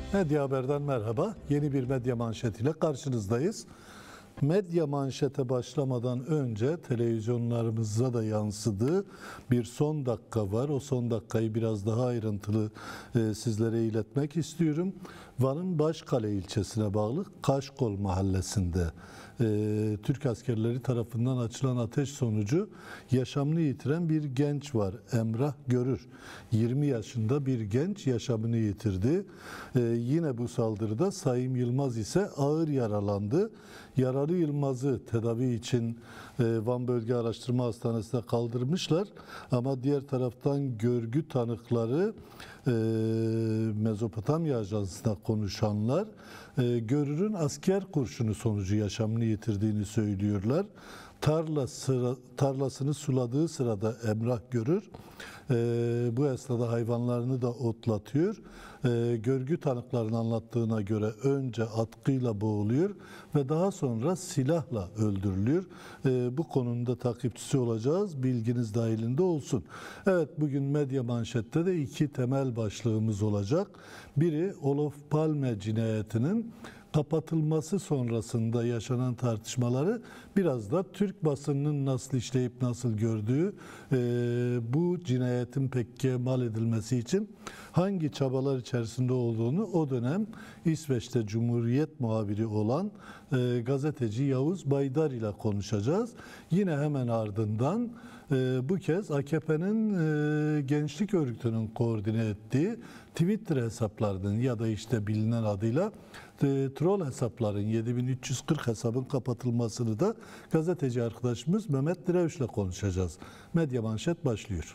Medya Haber'den merhaba. Yeni bir medya manşetiyle karşınızdayız. Medya manşete başlamadan önce televizyonlarımıza da yansıdığı bir son dakika var. O son dakikayı biraz daha ayrıntılı sizlere iletmek istiyorum. Van'ın Başkale ilçesine bağlı Kaşkol mahallesinde Türk askerleri tarafından açılan ateş sonucu yaşamını yitiren bir genç var. Emrah Görür. 20 yaşında bir genç yaşamını yitirdi. Yine bu saldırıda Sayım Yılmaz ise ağır yaralandı. Yaralı Yılmaz'ı tedavi için Van Bölge Araştırma Hastanesi'ne kaldırmışlar. Ama diğer taraftan görgü tanıkları, Mezopotamya Ajansı'na konuşanlar Görür'ün asker kurşunu sonucu yaşamını yitirdiğini söylüyorlar. Tarlasını suladığı sırada Emrah Görür bu esnada hayvanlarını da otlatıyor. Görgü tanıklarının anlattığına göre önce atkıyla boğuluyor ve daha sonra silahla öldürülüyor. Bu konunun takipçisi olacağız. Bilginiz dahilinde olsun. Evet, bugün medya manşette de iki temel başlığımız olacak. Biri Olof Palme cinayetinin kapatılması sonrasında yaşanan tartışmaları, biraz da Türk basınının nasıl işleyip nasıl gördüğü, bu cinayetin pekke mal edilmesi için hangi çabalar içerisinde olduğunu o dönem İsveç'te Cumhuriyet muhabiri olan gazeteci Yavuz Baydar ile konuşacağız. Yine hemen ardından bu kez AKP'nin gençlik örgütünün koordine ettiği Twitter hesaplarının ya da işte bilinen adıyla troll hesapların 7340 hesabın kapatılmasını da gazeteci arkadaşımız Mehmet Direvş ile konuşacağız. Medya Manşet başlıyor.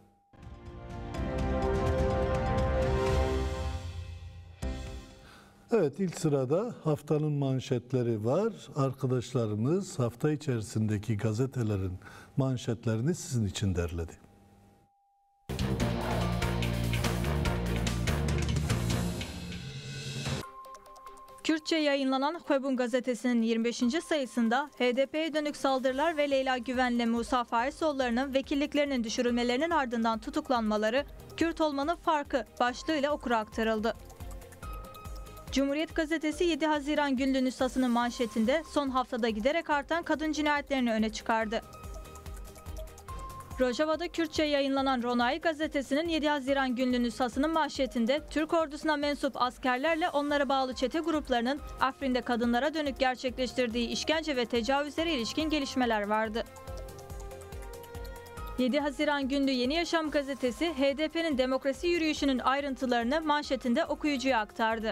Evet, ilk sırada haftanın manşetleri var. Arkadaşlarımız hafta içerisindeki gazetelerin manşetlerini sizin için derledi. Kürtçe yayınlanan Koybun gazetesinin 25. sayısında HDP'ye dönük saldırılar ve Leyla Güven'le Musa Farisoğulları'nın vekilliklerinin düşürülmelerinin ardından tutuklanmaları, Kürt olmanın farkı başlığıyla okura aktarıldı. Cumhuriyet gazetesi 7 Haziran günlüğü nüshasının manşetinde son haftada giderek artan kadın cinayetlerini öne çıkardı. Rojava'da Kürtçe yayınlanan Ronay gazetesinin 7 Haziran günlüğü nüshasının manşetinde Türk ordusuna mensup askerlerle onlara bağlı çete gruplarının Afrin'de kadınlara dönük gerçekleştirdiği işkence ve tecavüzlere ilişkin gelişmeler vardı. 7 Haziran günlüğü Yeni Yaşam gazetesi HDP'nin demokrasi yürüyüşünün ayrıntılarını manşetinde okuyucuya aktardı.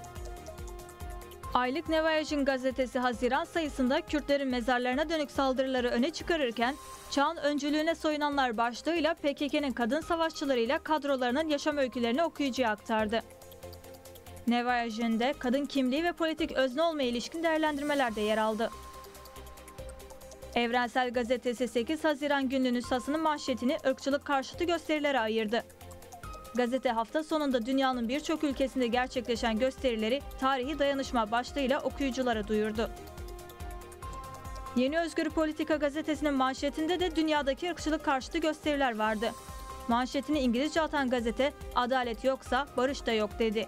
Aylık Nevayajin gazetesi Haziran sayısında Kürtlerin mezarlarına dönük saldırıları öne çıkarırken, çağın öncülüğüne soyunanlar başlığıyla PKK'nın kadın savaşçılarıyla kadrolarının yaşam öykülerini okuyucuya aktardı. Nevayajin'de kadın kimliği ve politik özne olmaya ilişkin değerlendirmeler de yer aldı. Evrensel gazetesi 8 Haziran günlüğü nüshasının manşetini ırkçılık karşıtı gösterilere ayırdı. Gazete hafta sonunda dünyanın birçok ülkesinde gerçekleşen gösterileri tarihi dayanışma başlığıyla okuyuculara duyurdu. Yeni Özgür Politika gazetesinin manşetinde de dünyadaki ırkçılık karşıtı gösteriler vardı. Manşetini İngilizce atan gazete, adalet yoksa barış da yok dedi.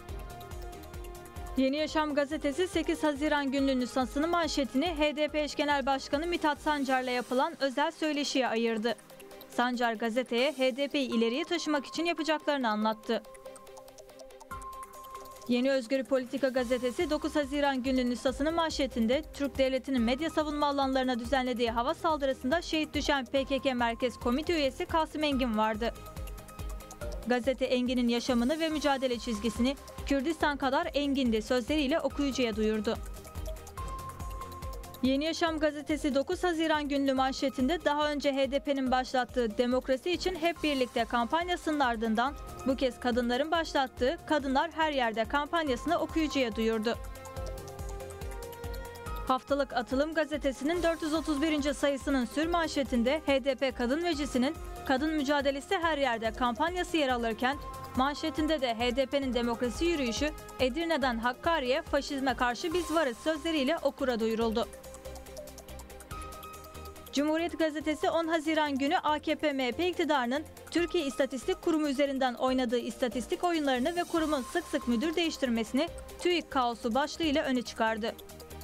Yeni Yaşam gazetesi 8 Haziran günlüğü nüshasının manşetini HDP eş genel başkanı Mithat Sancar'la yapılan özel söyleşiye ayırdı. Sancar gazeteye HDP'yi ileriye taşımak için yapacaklarını anlattı. Yeni Özgür Politika gazetesi 9 Haziran günlüğü nüshasının manşetinde Türk Devleti'nin medya savunma alanlarına düzenlediği hava saldırısında şehit düşen PKK Merkez Komite üyesi Kasım Engin vardı. Gazete Engin'in yaşamını ve mücadele çizgisini Kürdistan kadar engindi sözleriyle okuyucuya duyurdu. Yeni Yaşam gazetesi 9 Haziran günlüğü manşetinde daha önce HDP'nin başlattığı Demokrasi için Hep Birlikte kampanyasının ardından bu kez kadınların başlattığı Kadınlar Her Yerde kampanyasını okuyucuya duyurdu. Haftalık Atılım gazetesinin 431. sayısının sürmanşetinde HDP Kadın Meclisi'nin Kadın Mücadelesi Her Yerde kampanyası yer alırken, manşetinde de HDP'nin demokrasi yürüyüşü Edirne'den Hakkari'ye faşizme karşı biz varız sözleriyle okura duyuruldu. Cumhuriyet Gazetesi 10 Haziran günü AKP-MHP iktidarının Türkiye İstatistik Kurumu üzerinden oynadığı istatistik oyunlarını ve kurumun sık sık müdür değiştirmesini TÜİK kaosu başlığıyla öne çıkardı.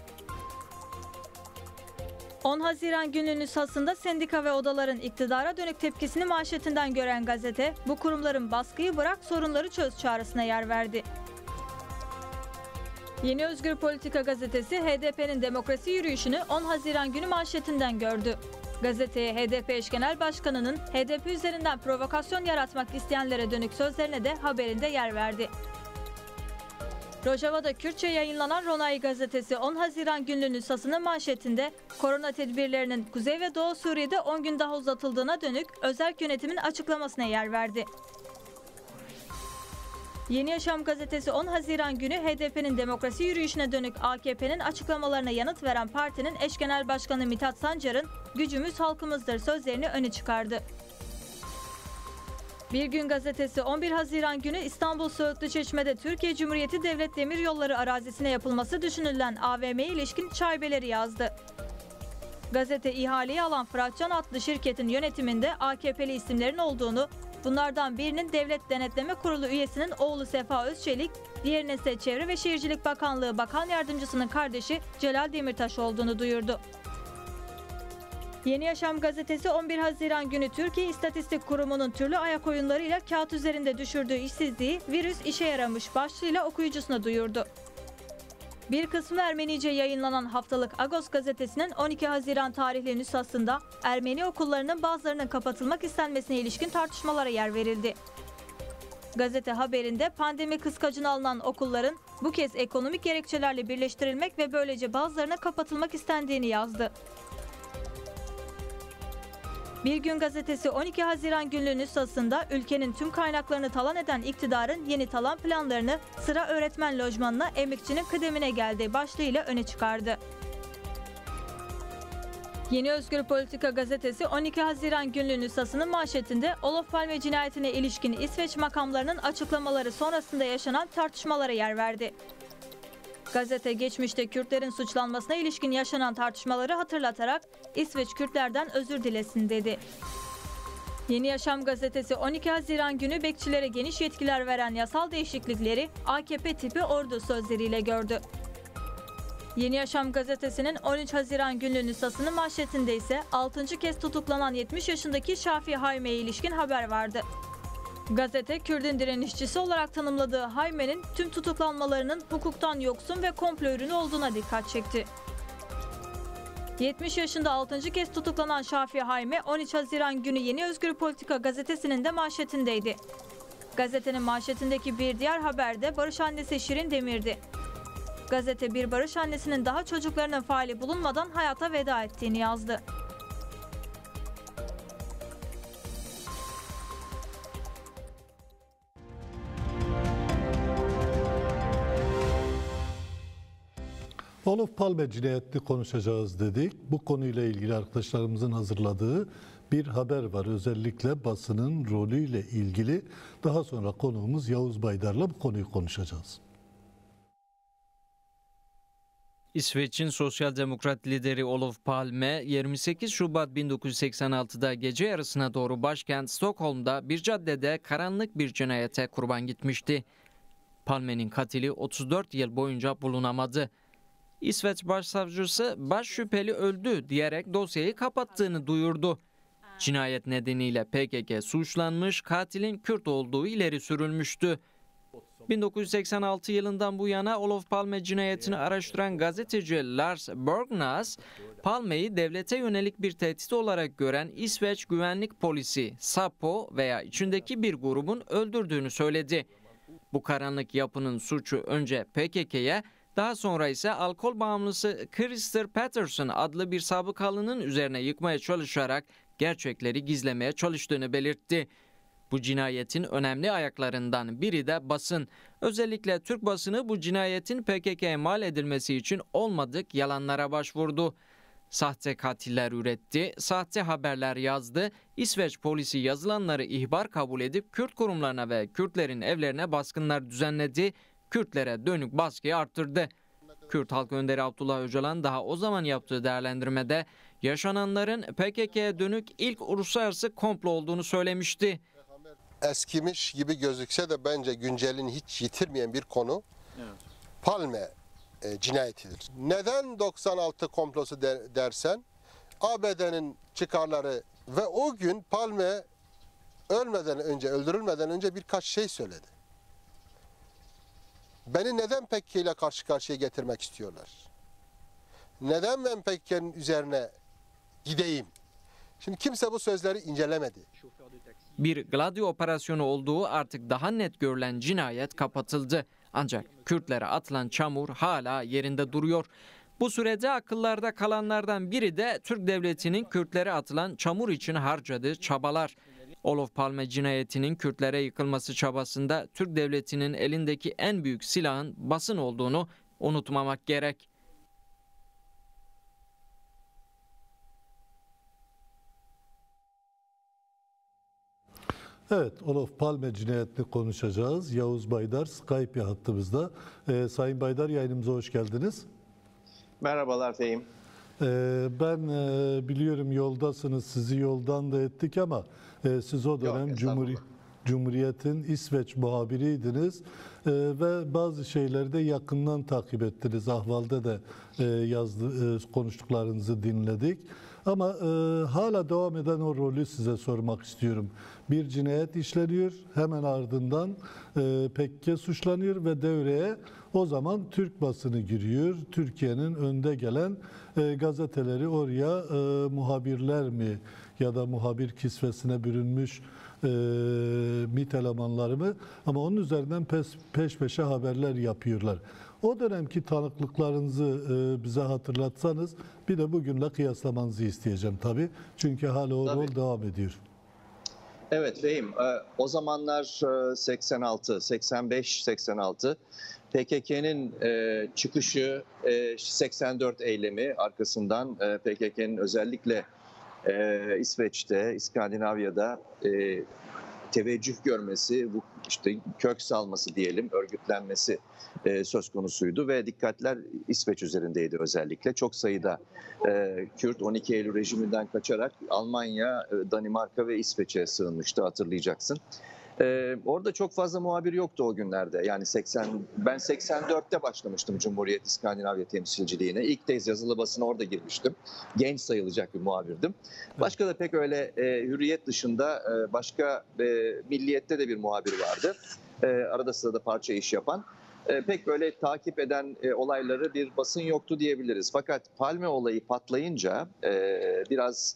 10 Haziran günü nüshasında sendika ve odaların iktidara dönük tepkisini manşetinden gören gazete, bu kurumların baskıyı bırak sorunları çöz çağrısına yer verdi. Yeni Özgür Politika gazetesi HDP'nin demokrasi yürüyüşünü 10 Haziran günü manşetinden gördü. Gazeteye HDP eş genel başkanının HDP üzerinden provokasyon yaratmak isteyenlere dönük sözlerine de haberinde yer verdi. Rojava'da Kürtçe yayınlanan Ronay gazetesi 10 Haziran günlü nüshasının manşetinde korona tedbirlerinin Kuzey ve Doğu Suriye'de 10 gün daha uzatıldığına dönük özerk yönetimin açıklamasına yer verdi. Yeni Yaşam gazetesi 10 Haziran günü HDP'nin demokrasi yürüyüşüne dönük AKP'nin açıklamalarına yanıt veren partinin eş genel başkanı Mithat Sancar'ın "Gücümüz halkımızdır" sözlerini öne çıkardı. Bir Gün gazetesi 11 Haziran günü İstanbul Söğütlüçeşme'de Türkiye Cumhuriyeti Devlet Demiryolları arazisine yapılması düşünülen AVM'ye ilişkin şaibeleri yazdı. Gazete ihaleyi alan Fıratcan adlı şirketin yönetiminde AKP'li isimlerin olduğunu, bunlardan birinin Devlet Denetleme Kurulu üyesinin oğlu Sefa Özçelik, diğerinin ise Çevre ve Şehircilik Bakanlığı Bakan Yardımcısının kardeşi Celal Demirtaş olduğunu duyurdu. Yeni Yaşam gazetesi 11 Haziran günü Türkiye İstatistik Kurumu'nun türlü ayak oyunlarıyla kağıt üzerinde düşürdüğü işsizliği virüs işe yaramış başlığıyla okuyucusuna duyurdu. Bir kısmı Ermenice yayınlanan haftalık Agos gazetesinin 12 Haziran tarihli nüshasında Ermeni okullarının bazılarının kapatılmak istenmesine ilişkin tartışmalara yer verildi. Gazete haberinde pandemi kıskacına alınan okulların bu kez ekonomik gerekçelerle birleştirilmek ve böylece bazılarına kapatılmak istendiğini yazdı. Bir Gün gazetesi 12 Haziran günlüğü nüshasında ülkenin tüm kaynaklarını talan eden iktidarın yeni talan planlarını sıra öğretmen lojmanına emekçinin kıdemine geldiği başlığıyla öne çıkardı. Yeni Özgür Politika gazetesi 12 Haziran günlüğü nüshasının manşetinde Olof Palme cinayetine ilişkin İsveç makamlarının açıklamaları sonrasında yaşanan tartışmalara yer verdi. Gazete geçmişte Kürtlerin suçlanmasına ilişkin yaşanan tartışmaları hatırlatarak İsveç Kürtlerden özür dilesin dedi. Yeni Yaşam gazetesi 12 Haziran günü bekçilere geniş yetkiler veren yasal değişiklikleri AKP tipi ordu sözleriyle gördü. Yeni Yaşam gazetesinin 13 Haziran günlüğü nüshasının manşetinde ise 6. kez tutuklanan 70 yaşındaki Şafi Hayme'ye ilişkin haber vardı. Gazete, Kürt'ün direnişçisi olarak tanımladığı Hayme'nin tüm tutuklanmalarının hukuktan yoksun ve komplo ürünü olduğuna dikkat çekti. 70 yaşında 6. kez tutuklanan Şafi Hayme, 13 Haziran günü Yeni Özgür Politika gazetesinin de manşetindeydi. Gazetenin manşetindeki bir diğer haber de barış annesi Şirin Demir'di. Gazete, bir barış annesinin daha çocuklarının faali bulunmadan hayata veda ettiğini yazdı. Olof Palme cinayetini konuşacağız dedik. Bu konuyla ilgili arkadaşlarımızın hazırladığı bir haber var. Özellikle basının rolüyle ilgili. Daha sonra konuğumuz Yavuz Baydar'la bu konuyu konuşacağız. İsveç'in sosyal demokrat lideri Olof Palme 28 Şubat 1986'da gece yarısına doğru başkent Stockholm'da bir caddede karanlık bir cinayete kurban gitmişti. Palme'nin katili 34 yıl boyunca bulunamadı. İsveç Başsavcısı baş şüpheli öldü diyerek dosyayı kapattığını duyurdu. Cinayet nedeniyle PKK suçlanmış, katilin Kürt olduğu ileri sürülmüştü. 1986 yılından bu yana Olof Palme cinayetini araştıran gazeteci Lars Borgnäs, Palme'yi devlete yönelik bir tehdit olarak gören İsveç Güvenlik Polisi, SAPO veya içindeki bir grubun öldürdüğünü söyledi. Bu karanlık yapının suçu önce PKK'ye, daha sonra ise alkol bağımlısı Christer Pettersson adlı bir sabıkalının üzerine yıkmaya çalışarak gerçekleri gizlemeye çalıştığını belirtti. Bu cinayetin önemli ayaklarından biri de basın. Özellikle Türk basını bu cinayetin PKK'ya mal edilmesi için olmadık yalanlara başvurdu. Sahte katiller üretti, sahte haberler yazdı. İsveç polisi yazılanları ihbar kabul edip Kürt kurumlarına ve Kürtlerin evlerine baskınlar düzenledi. Kürtlere dönük baskıyı arttırdı. Kürt halk önderi Abdullah Öcalan daha o zaman yaptığı değerlendirmede yaşananların PKK'ye dönük ilk uluslararası komplo olduğunu söylemişti. Eskimiş gibi gözükse de bence güncelini hiç yitirmeyen bir konu. Palme cinayetidir. Neden 96 komplosu dersen, ABD'nin çıkarları ve o gün Palme öldürülmeden önce birkaç şey söyledi. Beni neden PKK ile karşı karşıya getirmek istiyorlar? Neden ben PKK'nin üzerine gideyim? Şimdi kimse bu sözleri incelemedi. Bir Gladio operasyonu olduğu artık daha net görülen cinayet kapatıldı. Ancak Kürtlere atılan çamur hala yerinde duruyor. Bu sürede akıllarda kalanlardan biri de Türk Devleti'nin Kürtlere atılan çamur için harcadığı çabalar. Olof Palme cinayetinin Kürtlere yıkılması çabasında Türk Devleti'nin elindeki en büyük silahın basın olduğunu unutmamak gerek. Evet, Olof Palme cinayetini konuşacağız. Yavuz Baydar Skype hattımızda. Sayın Baydar, yayınımıza hoş geldiniz. Merhabalar Fehim. Ben biliyorum yoldasınız, sizi yoldan da ettik ama siz o dönem Cumhuriyet'in İsveç muhabiriydiniz ve bazı şeyleri de yakından takip ettiniz. Ahval'de de konuştuklarınızı dinledik. Ama hala devam eden o rolü size sormak istiyorum. Bir cinayet işleniyor, hemen ardından PKK suçlanıyor ve devreye o zaman Türk basını giriyor. Türkiye'nin önde gelen gazeteleri oraya muhabirler mi ya da muhabir kisvesine bürünmüş MİT elemanları mı? Ama onun üzerinden peş peşe haberler yapıyorlar. O dönemki tanıklıklarınızı bize hatırlatsanız, bir de bugünle kıyaslamanızı isteyeceğim tabii. Çünkü hala o rol devam ediyor. Evet Fehim, o zamanlar 85-86 PKK'nın çıkışı, 84 eylemi arkasından PKK'nın özellikle İsveç'te, İskandinavya'da teveccüh görmesi, bu işte kök salması diyelim, örgütlenmesi söz konusuydu ve dikkatler İsveç üzerindeydi özellikle. Çok sayıda Kürt 12 Eylül rejiminden kaçarak Almanya, Danimarka ve İsveç'e sığınmıştı, hatırlayacaksın. Orada çok fazla muhabir yoktu o günlerde. Yani ben 84'te başlamıştım Cumhuriyet İskandinavya temsilciliğine. İlk kez yazılı basına orada girmiştim. Genç sayılacak bir muhabirdim. Başka da pek öyle Hürriyet dışında başka Milliyet'te de bir muhabir vardı. Arada sırada parça iş yapan. Pek böyle takip eden olayları bir basın yoktu diyebiliriz. Fakat Palme olayı patlayınca biraz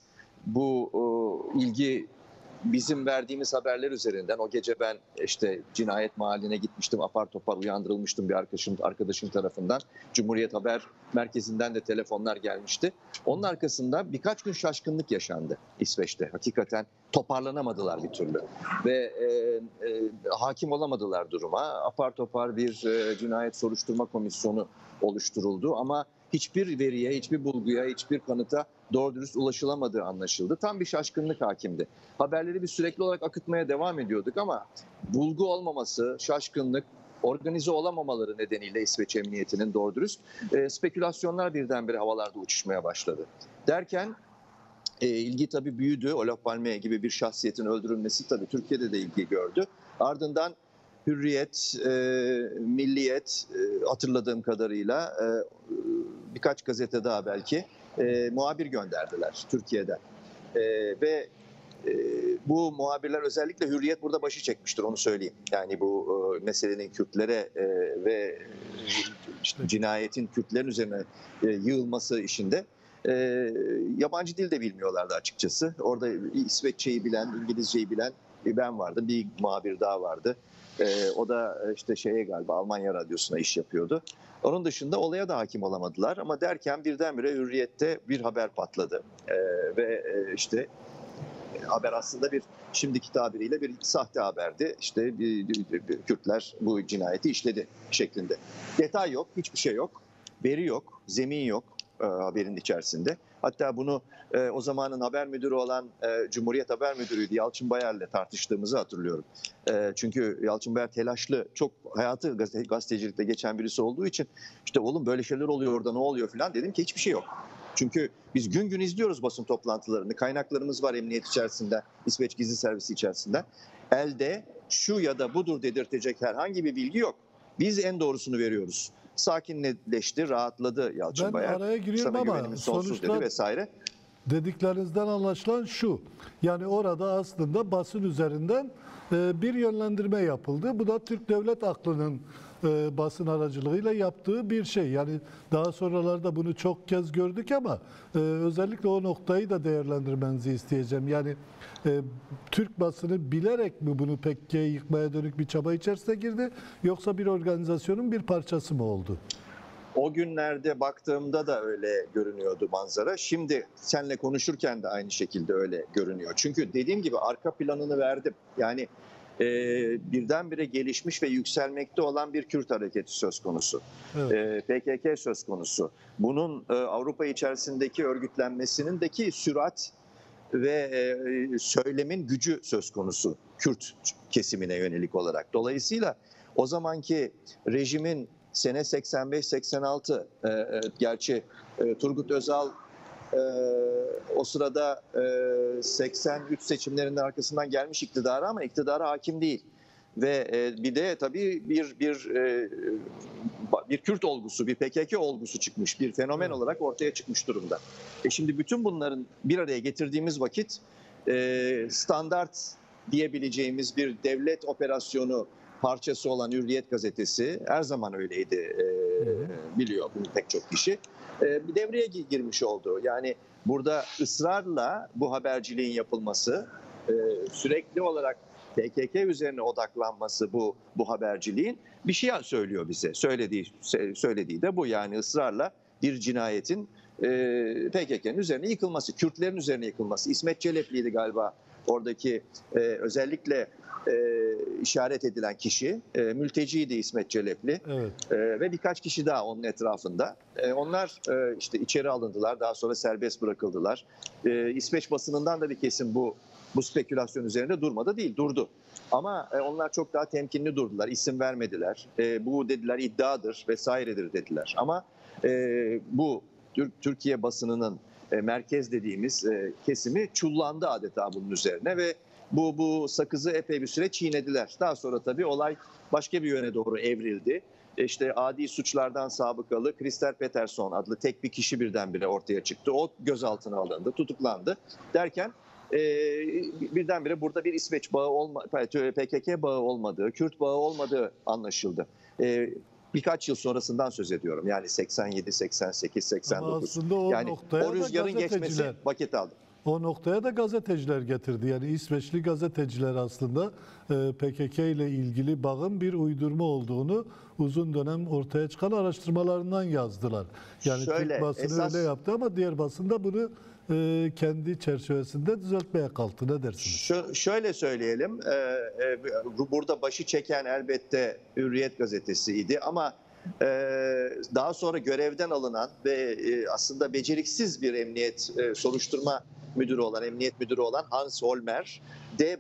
bu ilgi bizim verdiğimiz haberler üzerinden, o gece ben işte cinayet mahalline gitmiştim, apar topar uyandırılmıştım bir arkadaşım tarafından. Cumhuriyet Haber Merkezi'nden de telefonlar gelmişti. Onun arkasında birkaç gün şaşkınlık yaşandı İsveç'te. Hakikaten toparlanamadılar bir türlü ve hakim olamadılar duruma. Apar topar bir cinayet soruşturma komisyonu oluşturuldu ama hiçbir veriye, hiçbir bulguya, hiçbir kanıta doğru dürüst ulaşılamadığı anlaşıldı. Tam bir şaşkınlık hakimdi. Haberleri biz sürekli olarak akıtmaya devam ediyorduk ama bulgu olmaması, şaşkınlık, organize olamamaları nedeniyle İsveç Emniyeti'nin doğru dürüst spekülasyonlar birdenbire havalarda uçuşmaya başladı. Derken ilgi tabii büyüdü. Olof Palme gibi bir şahsiyetin öldürülmesi tabii Türkiye'de de ilgi gördü. Ardından Hürriyet, Milliyet, hatırladığım kadarıyla birkaç gazete daha belki muhabir gönderdiler Türkiye'den. Ve bu muhabirler, özellikle Hürriyet burada başı çekmiştir, onu söyleyeyim. Yani bu meselenin Kürtlere ve işte cinayetin Kürtlerin üzerine yığılması işinde yabancı dil de bilmiyorlardı açıkçası. Orada İsveççeyi bilen, İngilizceyi bilen ben vardım, bir muhabir daha vardı. O da işte galiba Almanya Radyosu'na iş yapıyordu. Onun dışında olaya da hakim olamadılar ama derken birdenbire Hürriyet'te bir haber patladı. Ve işte haber aslında şimdiki tabiriyle bir sahte haberdi. İşte Kürtler bu cinayeti işledi şeklinde. Detay yok, hiçbir şey yok. Veri yok, zemin yok haberin içerisinde. Hatta bunu o zamanın haber müdürü olan Cumhuriyet Haber Müdürü'ydü Yalçın Bayar'la tartıştığımızı hatırlıyorum. Çünkü Yalçın Bayar telaşlı, çok hayatı gazetecilikte geçen birisi olduğu için işte oğlum böyle şeyler oluyor orada, ne oluyor falan, dedim ki hiçbir şey yok. Çünkü biz gün gün izliyoruz basın toplantılarını. Kaynaklarımız var emniyet içerisinde, İsveç Gizli Servisi içerisinde. Elde şu ya da budur dedirtecek herhangi bir bilgi yok. Biz en doğrusunu veriyoruz. Sakinleşti, rahatladı Yalçın Ben Bayar. araya giriyorum Sana ama güvenimiz sonsuz sonuçta dedi vesaire. dediklerinizden anlaşılan şu. Yani orada aslında basın üzerinden bir yönlendirme yapıldı. Bu da Türk devlet aklının basın aracılığıyla yaptığı bir şey. Yani daha sonralarda bunu çok kez gördük ama özellikle o noktayı da değerlendirmenizi isteyeceğim. Yani Türk basını bilerek mi bunu PKK'yı yıkmaya dönük bir çaba içerisine girdi, yoksa bir organizasyonun bir parçası mı oldu? O günlerde baktığımda da öyle görünüyordu manzara. Şimdi seninle konuşurken de aynı şekilde öyle görünüyor. Çünkü dediğim gibi arka planını verdim. Yani birdenbire gelişmiş ve yükselmekte olan bir Kürt hareketi söz konusu. Evet. PKK söz konusu. Bunun Avrupa içerisindeki örgütlenmesindeki sürat ve söylemin gücü söz konusu Kürt kesimine yönelik olarak. Dolayısıyla o zamanki rejimin sene 85-86, gerçi Turgut Özal o sırada 83 seçimlerinin arkasından gelmiş iktidara ama iktidara hakim değil. Ve bir de tabii bir Kürt olgusu, bir PKK olgusu çıkmış, bir fenomen olarak ortaya çıkmış durumda. Şimdi bütün bunların bir araya getirdiğimiz vakit standart diyebileceğimiz bir devlet operasyonu parçası olan Hürriyet gazetesi, her zaman öyleydi, biliyor bunu pek çok kişi, bir devreye girmiş oldu. Yani burada ısrarla bu haberciliğin yapılması, sürekli olarak PKK üzerine odaklanması bu haberciliğin bir şey söylüyor bize. Söylediği de bu, yani ısrarla bir cinayetin PKK'nın üzerine yıkılması, Kürtlerin üzerine yıkılması. İsmet Çelepli'ydi galiba oradaki özellikle işaret edilen kişi. Mülteciydi İsmet Celepli. Evet. Ve birkaç kişi daha onun etrafında. Onlar işte içeri alındılar, daha sonra serbest bırakıldılar. İsveç basınından da bir kesim bu spekülasyon üzerinde durmadı değil, durdu. Ama onlar çok daha temkinli durdular, isim vermediler. Bu dediler iddiadır vesairedir dediler. Ama bu Türkiye basınının merkez dediğimiz kesimi çullandı adeta bunun üzerine ve bu sakızı epey bir süre çiğnediler. Daha sonra tabii olay başka bir yöne doğru evrildi. İşte adi suçlardan sabıkalı Christer Peterson adlı tek bir kişi birdenbire ortaya çıktı. O gözaltına alındı, tutuklandı derken birdenbire burada bir İsveç bağı PKK bağı olmadığı, Kürt bağı olmadığı anlaşıldı. Birkaç yıl sonrasından söz ediyorum. Yani 87, 88, 89. Ama aslında o yani noktaya o rüzgarın da geçmesi vakit aldı. O noktaya da gazeteciler getirdi. Yani İsveçli gazeteciler aslında PKK ile ilgili bağın bir uydurma olduğunu uzun dönem ortaya çıkan araştırmalarından yazdılar. Yani Türk basını öyle yaptı ama diğer basın da bunu kendi çerçevesinde düzeltmeye kalktı. Ne dersiniz? Şöyle söyleyelim, burada başı çeken elbette Hürriyet gazetesiydi ama daha sonra görevden alınan ve aslında beceriksiz bir emniyet soruşturma müdürü olan, emniyet müdürü olan Hans Holmer de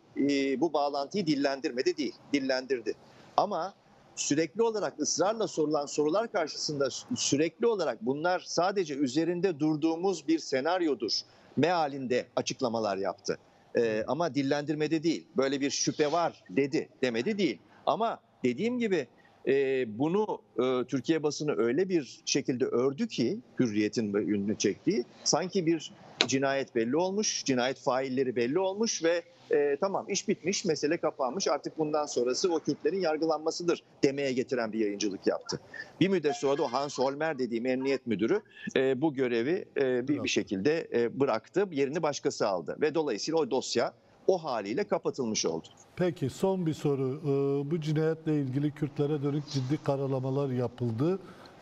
bu bağlantıyı dillendirmedi değil, dillendirdi. Ama sürekli olarak ısrarla sorulan sorular karşısında sürekli olarak bunlar sadece üzerinde durduğumuz bir senaryodur mealinde açıklamalar yaptı. Ama dillendirmede değil, böyle bir şüphe var demedi değil. Ama dediğim gibi bunu Türkiye basını öyle bir şekilde ördü ki Hürriyet'in ününü çektiği, sanki bir cinayet belli olmuş, cinayet failleri belli olmuş ve tamam iş bitmiş, mesele kapanmış, artık bundan sonrası o Kürtlerin yargılanmasıdır demeye getiren bir yayıncılık yaptı. Bir müddet sonra da o Hans Holmer dediğim emniyet müdürü bu görevi bir şekilde bıraktı, yerini başkası aldı ve dolayısıyla o dosya o haliyle kapatılmış oldu. Peki son bir soru. Bu cinayetle ilgili Kürtlere dönük ciddi karalamalar yapıldı.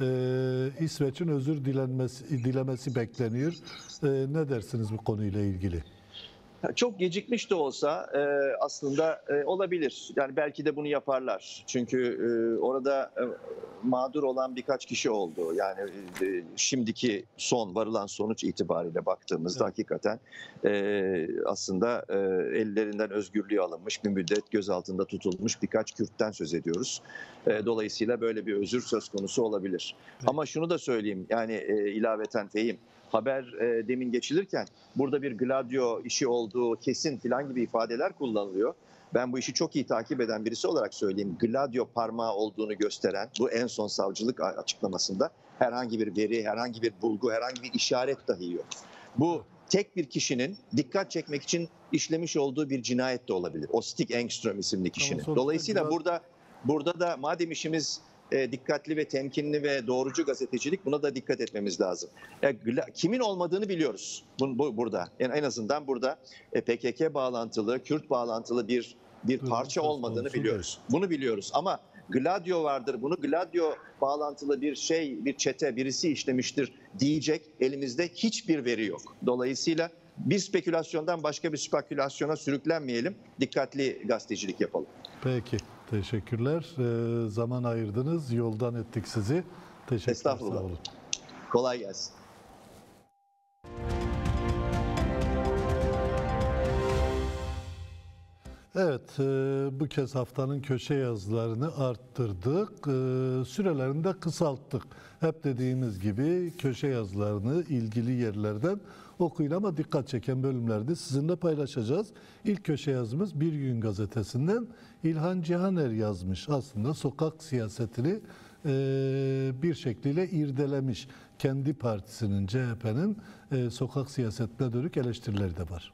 İsveç'in özür dilemesi bekleniyor. Ne dersiniz bu konuyla ilgili? Çok gecikmiş de olsa aslında olabilir. Yani belki de bunu yaparlar. Çünkü orada mağdur olan birkaç kişi oldu. Yani şimdiki varılan sonuç itibariyle baktığımızda hakikaten aslında ellerinden özgürlüğü alınmış, bir müddet gözaltında tutulmuş birkaç Kürt'ten söz ediyoruz. Dolayısıyla böyle bir özür söz konusu olabilir. Evet. Ama şunu da söyleyeyim, yani ilaveten Fehim, haber demin geçilirken burada bir gladio işi olduğu kesin filan gibi ifadeler kullanılıyor. Ben bu işi çok iyi takip eden birisi olarak söyleyeyim. Gladio parmağı olduğunu gösteren bu en son savcılık açıklamasında herhangi bir veri, herhangi bir bulgu, herhangi bir işaret dahi yok. Bu tek bir kişinin dikkat çekmek için işlemiş olduğu bir cinayet de olabilir. O Stig Engström isimli kişinin. Dolayısıyla burada da madem işimiz dikkatli ve temkinli ve doğrucu gazetecilik, buna da dikkat etmemiz lazım. Kimin olmadığını biliyoruz burada. En azından burada PKK bağlantılı, Kürt bağlantılı bir parça olmadığını biliyoruz. Bunu biliyoruz ama gladio vardır. Bunu gladio bağlantılı bir çete, birisi işlemiştir diyecek elimizde hiçbir veri yok. Dolayısıyla bir spekülasyondan başka bir spekülasyona sürüklenmeyelim. Dikkatli gazetecilik yapalım. Peki. Teşekkürler. Zaman ayırdınız. Yoldan ettik sizi. Teşekkürler. Estağfurullah. Sağ olun. Kolay gelsin. Evet, bu kez haftanın köşe yazılarını arttırdık. Sürelerini de kısalttık. Hep dediğimiz gibi köşe yazılarını ilgili yerlerden okuyun ama dikkat çeken bölümlerde sizinle paylaşacağız. İlk köşe yazımız Bir Gün Gazetesi'nden İlhan Cihaner yazmış. Aslında sokak siyasetini bir şekliyle irdelemiş. Kendi partisinin, CHP'nin sokak siyasetine dönük eleştirileri de var.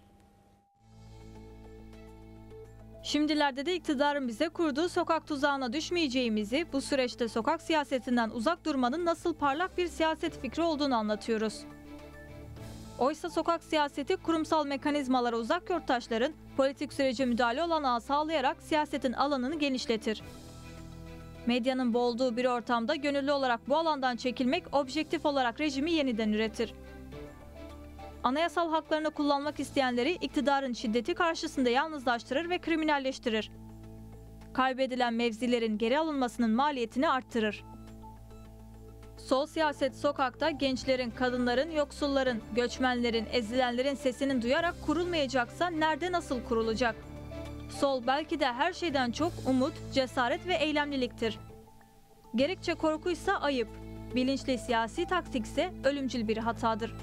Şimdilerde de iktidarın bize kurduğu sokak tuzağına düşmeyeceğimizi, bu süreçte sokak siyasetinden uzak durmanın nasıl parlak bir siyaset fikri olduğunu anlatıyoruz. Oysa sokak siyaseti kurumsal mekanizmalara uzak yurttaşların politik sürece müdahale olanağı sağlayarak siyasetin alanını genişletir. Medyanın bolduğu bir ortamda gönüllü olarak bu alandan çekilmek objektif olarak rejimi yeniden üretir. Anayasal haklarını kullanmak isteyenleri iktidarın şiddeti karşısında yalnızlaştırır ve kriminalleştirir. Kaybedilen mevzilerin geri alınmasının maliyetini arttırır. Sol siyaset sokakta gençlerin, kadınların, yoksulların, göçmenlerin, ezilenlerin sesini duyarak kurulmayacaksa nerede nasıl kurulacak? Sol belki de her şeyden çok umut, cesaret ve eylemliliktir. Gerekçe korkuysa ayıp, bilinçli siyasi taktikse ölümcül bir hatadır.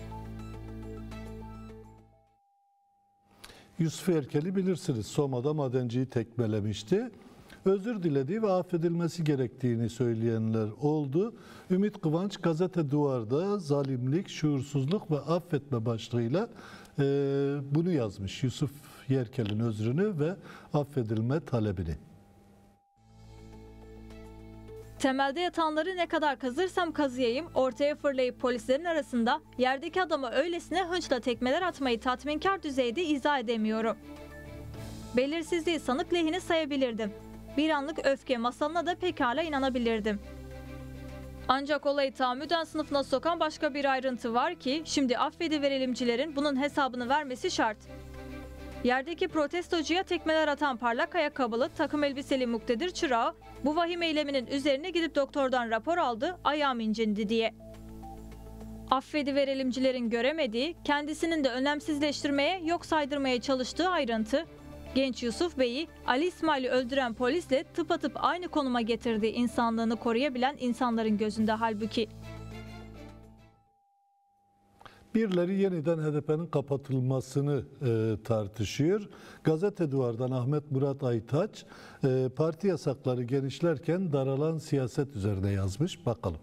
Yusuf Erkel'i bilirsiniz. Soma'da madenciyi tekmelemişti. Özür dilediği ve affedilmesi gerektiğini söyleyenler oldu. Ümit Kıvanç Gazete Duvar'da zalimlik, şuursuzluk ve affetme başlığıyla bunu yazmış. Yusuf Erkel'in özrünü ve affedilme talebini. Temelde yatanları ne kadar kazırsam kazıyayım, ortaya fırlayıp polislerin arasında yerdeki adama öylesine hınçla tekmeler atmayı tatminkar düzeyde izah edemiyorum. Belirsizliği sanık lehine sayabilirdim. Bir anlık öfke masalına da pekala inanabilirdim. Ancak olayı tahammüden sınıfına sokan başka bir ayrıntı var ki, şimdi affediverelimcilerin bunun hesabını vermesi şart. Yerdeki protestocuya tekmeler atan parlak ayakkabılı, takım elbiseli muktedir çırağı, bu vahim eyleminin üzerine gidip doktordan rapor aldı, ayağım incindi diye. Affediverelimcilerin göremediği, kendisinin de önemsizleştirmeye, yok saydırmaya çalıştığı ayrıntı, genç Yusuf Bey'i Ali İsmail'i öldüren polisle tıpatıp aynı konuma getirdiği insanlığını koruyabilen insanların gözünde halbuki. Birileri yeniden HDP'nin kapatılmasını tartışıyor. Gazete Duvar'dan Ahmet Murat Aytaç parti yasakları genişlerken daralan siyaset üzerine yazmış. Bakalım.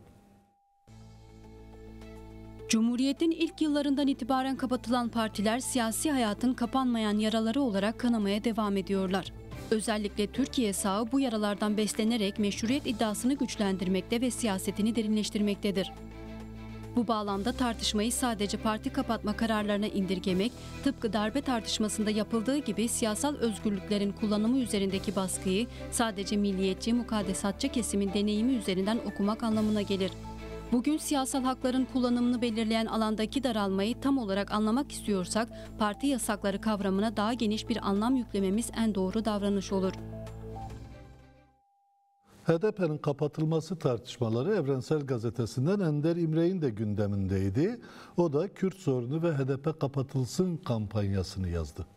Cumhuriyet'in ilk yıllarından itibaren kapatılan partiler siyasi hayatın kapanmayan yaraları olarak kanamaya devam ediyorlar. Özellikle Türkiye sağı bu yaralardan beslenerek meşruiyet iddiasını güçlendirmekte ve siyasetini derinleştirmektedir. Bu bağlamda tartışmayı sadece parti kapatma kararlarına indirgemek, tıpkı darbe tartışmasında yapıldığı gibi siyasal özgürlüklerin kullanımı üzerindeki baskıyı sadece milliyetçi, mukaddesatçı kesimin deneyimi üzerinden okumak anlamına gelir. Bugün siyasal hakların kullanımını belirleyen alandaki daralmayı tam olarak anlamak istiyorsak, parti yasakları kavramına daha geniş bir anlam yüklememiz en doğru davranış olur. HDP'nin kapatılması tartışmaları Evrensel Gazetesi'nden Ender İmre'nin de gündemindeydi. O da Kürt sorunu ve HDP kapatılsın kampanyasını yazdı.